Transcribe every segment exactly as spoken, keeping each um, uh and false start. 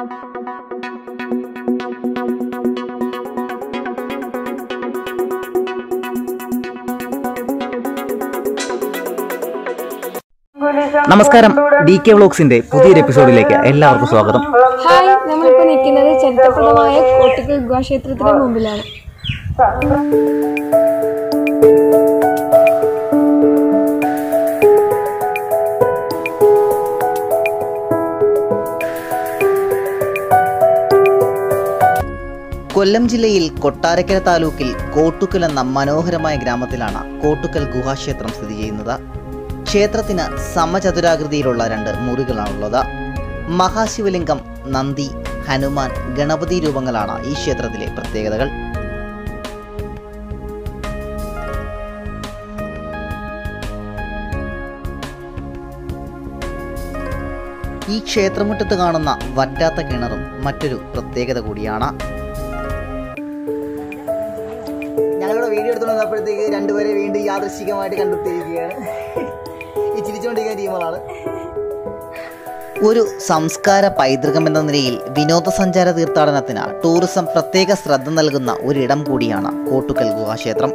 നമസ്കാരം, D K വ്ലോഗ്സിന്റെ പുതിയൊരു എപ്പിസോഡിലേക്ക് എല്ലാവർക്കും സ്വാഗതം. ഹായ്, നമ്മളിപ്പോൾ നിൽക്കുന്നത് ചരിത്രപ്രദമായ കോട്ടക്കൽ ഗുഹാക്ഷേത്രത്തിന് മുമ്പിലാണ്. കൊല്ലം ജില്ലയിൽ കൊട്ടാരക്കര താലൂക്കിൽ കോട്ടുക്കൽ എന്ന മനോഹരമായ ഗ്രാമത്തിലാണ് കോട്ടുക്കൽ ഗുഹാക്ഷേത്രം സ്ഥിതി ചെയ്യുന്നത്. ക്ഷേത്രത്തിന് സമചതുരാകൃതിയിലുള്ള രണ്ട് മുറികളാണുള്ളത്. മഹാശിവലിംഗം, നന്ദി, ഹനുമാൻ, ഗണപതി രൂപങ്ങളാണ് ഈ ക്ഷേത്രത്തിലെ പ്രത്യേകതകൾ. ഈ ക്ഷേത്രമുറ്റത്ത് കാണുന്ന വറ്റാത്ത കിണറും മറ്റൊരു പ്രത്യേകത കൂടിയാണ്. ഞങ്ങളുടെ വീഡിയോ എടുത്തു വന്നപ്പോഴത്തേക്ക് രണ്ടുപേരെ വീണ്ടും യാദൃശ്ചികമായിട്ട് കണ്ടെത്തിയിരിക്കുകയാണ്. ഈ ചിരിച്ചുകൊണ്ടിരിക്കുന്ന ടീമുകളാണ്. ഒരു സംസ്കാര പൈതൃകം എന്ന നിലയിൽ വിനോദസഞ്ചാര തീർത്ഥാടനത്തിന് ടൂറിസം പ്രത്യേക ശ്രദ്ധ നൽകുന്ന ഒരിടം കൂടിയാണ് കോട്ടുക്കൽ ഗുഹാക്ഷേത്രം.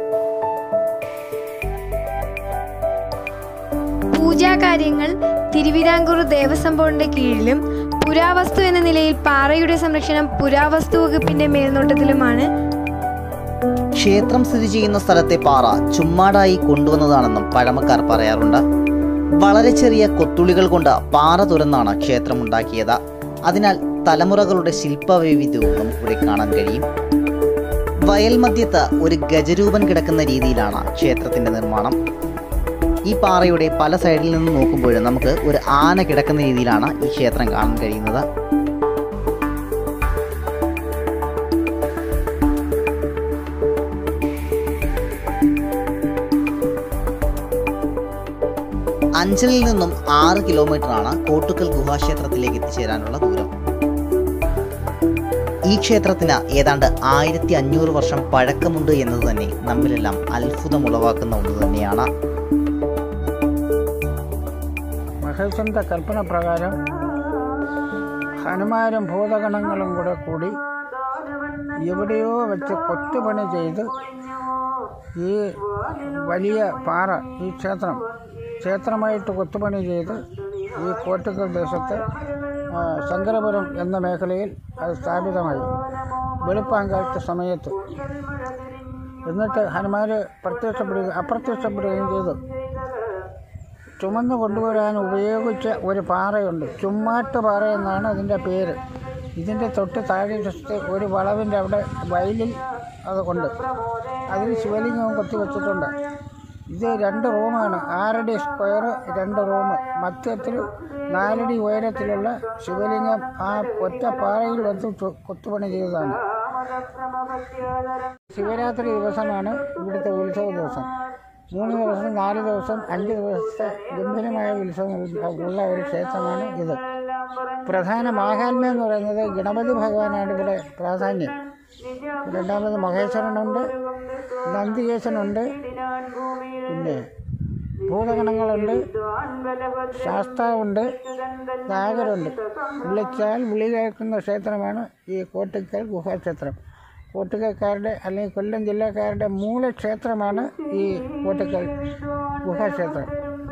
പൂജാകാര്യങ്ങൾ തിരുവിതാംകൂർ ദേവസ്വം ബോർഡിന്റെ കീഴിലും പുരാവസ്തു എന്ന നിലയിൽ പാറയുടെ സംരക്ഷണം പുരാവസ്തു വകുപ്പിന്റെ മേൽനോട്ടത്തിലുമാണ്. ക്ഷേത്രം സ്ഥിതി ചെയ്യുന്ന സ്ഥലത്തെ പാറ ചുമ്മാടായി കൊണ്ടുവന്നതാണെന്നും പഴമക്കാർ പറയാറുണ്ട്. വളരെ ചെറിയ കൊത്തുളികൾ കൊണ്ട് പാറ തുരന്നാണ് ക്ഷേത്രം ഉണ്ടാക്കിയത്. അതിനാൽ തലമുറകളുടെ ശില്പവൈവിധ്യവും നമുക്കിവിടെ കാണാൻ കഴിയും. വയൽ മധ്യത്ത് ഒരു ഗജരൂപൻ കിടക്കുന്ന രീതിയിലാണ് ക്ഷേത്രത്തിന്റെ നിർമ്മാണം. ഈ പാറയുടെ പല സൈഡിൽ നിന്ന് നോക്കുമ്പോഴും നമുക്ക് ഒരു ആന കിടക്കുന്ന രീതിയിലാണ് ഈ ക്ഷേത്രം കാണാൻ കഴിയുന്നത്. അഞ്ചലിൽ നിന്നും ആറ് കിലോമീറ്ററാണ് കോട്ടുക്കൽ ഗുഹാക്ഷേത്രത്തിലേക്ക് എത്തിച്ചേരാനുള്ള ദൂരം. ഈ ക്ഷേത്രത്തിന് ഏതാണ്ട് ആയിരത്തി അഞ്ഞൂറ് വർഷം പഴക്കമുണ്ട് എന്നത് തന്നെ നമ്മിലെല്ലാം അത്ഭുതമുളവാക്കുന്ന ഒന്ന് തന്നെയാണ്. മഹേശ്വരന്റെ കൽപ്പന പ്രകാരം ഹനുമാനും ഭൂതഗണങ്ങളും കൂടെ കൂടി എവിടെയോ വെച്ച് കൊത്തുപണി ചെയ്ത് ഈ വലിയ പാറ ഈ ക്ഷേത്രം ക്ഷേത്രമായിട്ട് കൊത്തുപണി ചെയ്ത് ഈ കോട്ടുക്കൽ ദേശത്ത് ശങ്കരപുരം എന്ന മേഖലയിൽ അത് സ്ഥാപിതമായി വെളുപ്പാങ്കാലത്തെ സമയത്ത്. എന്നിട്ട് ഹനുമാൻ പ്രത്യക്ഷപ്പെടുക അപ്രത്യക്ഷപ്പെടുകയും ചെയ്തു. ചുമന്ന് കൊണ്ടുവരാൻ ഉപയോഗിച്ച ഒരു പാറയുണ്ട്, ചുമ്മാട്ട് പാറ എന്നാണ് അതിൻ്റെ പേര്. ഇതിൻ്റെ തൊട്ട് താഴെ ഒരു വളവിൻ്റെ അവിടെ വയലിൽ അത് ഉണ്ട്. അതിൽ ശിവലിംഗവും കൊത്തി വെച്ചിട്ടുണ്ട്. ഇത് രണ്ട് റൂമാണ്, ആറടി സ്ക്വയർ രണ്ട് റൂം. മധ്യത്തിൽ നാലടി ഉയരത്തിലുള്ള ശിവലിംഗം ആ ഒറ്റ പാറയിൽ വന്ന് കൊത്തുപണി ചെയ്തതാണ്. ശിവരാത്രി ദിവസമാണ് ഇവിടുത്തെ ഉത്സവ ദിവസം. മൂന്ന് ദിവസം, നാല് ദിവസം, അഞ്ച് ദിവസത്തെ ഗംഭീരമായ ഉത്സവം ഉള്ള ഒരു ക്ഷേത്രമാണ് ഇത്. പ്രധാന മാഹാത്മ്യം എന്ന് പറയുന്നത് ഗണപതി ഭഗവാനാണ് ഇവിടെ പ്രാധാന്യം. രണ്ടാമത് മഹേശ്വരനുണ്ട്, നന്ദികേശനുണ്ട്, പിന്നെ ഭൂതഗണങ്ങളുണ്ട്, ശാസ്താവുണ്ട്, നാഗരുണ്ട്. വിളിച്ചാൽ വിളി കേൾക്കുന്ന ക്ഷേത്രമാണ് ഈ കോട്ടുക്കൽ ഗുഹാക്ഷേത്രം. കോട്ടുകൽക്കാരുടെ അല്ലെങ്കിൽ കൊല്ലം ജില്ലക്കാരുടെ മൂലക്ഷേത്രമാണ് ഈ കോട്ടുക്കൽ ഗുഹാക്ഷേത്രം.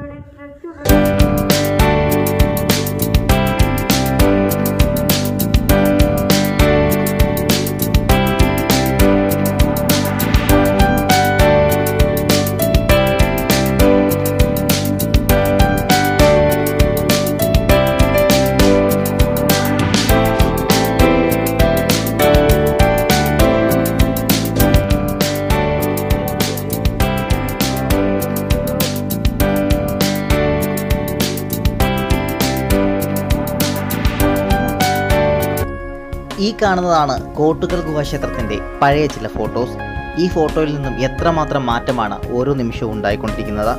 ഈ കാണുന്നതാണ് കോട്ടുക്കൽ ഗുഹാക്ഷേത്രത്തിൻ്റെ പഴയ ചില ഫോട്ടോസ്. ഈ ഫോട്ടോയിൽ നിന്നും എത്രമാത്രം മാറ്റമാണ് ഓരോ നിമിഷവും ഉണ്ടായിക്കൊണ്ടിരിക്കുന്നത്.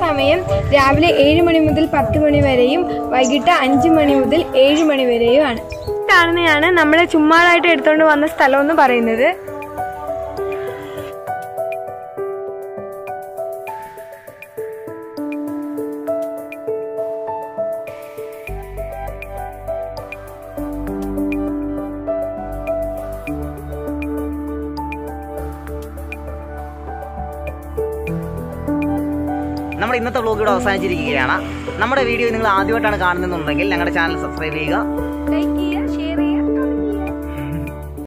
സമയം രാവിലെ ഏഴ് മണി മുതൽ പത്ത് മണി വരെയും വൈകിട്ട് അഞ്ച് മണി മുതൽ ഏഴ് മണി വരെയും ആണ്. കാണുന്നതാണ് നമ്മളെ ചുമ്മാടായിട്ട് എടുത്തുകൊണ്ട് വന്ന സ്ഥലം എന്ന് പറയുന്നത്. നമ്മുടെ ഇന്നത്തെ വ്ലോഗ് ഇവിടെ അവസാനിച്ചിരിക്കുകയാണ്. നമ്മുടെ വീഡിയോ നിങ്ങൾ ആദ്യമായിട്ടാണ് കാണുന്നതെന്നുണ്ടെങ്കിൽ ഞങ്ങളുടെ ചാനൽ സബ്സ്ക്രൈബ് ചെയ്യുക.